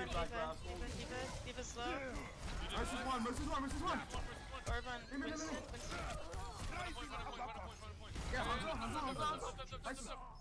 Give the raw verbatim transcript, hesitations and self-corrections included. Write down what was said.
Orban, back, D.Va, Rascal. D.Va, D.Va, D.Va slow. Versus one, versus one, versus one. Orban, No, no, no, no. Winston, Winston. Yeah, Hanzo, Hanzo, Hanzo, Hanzo. Nice.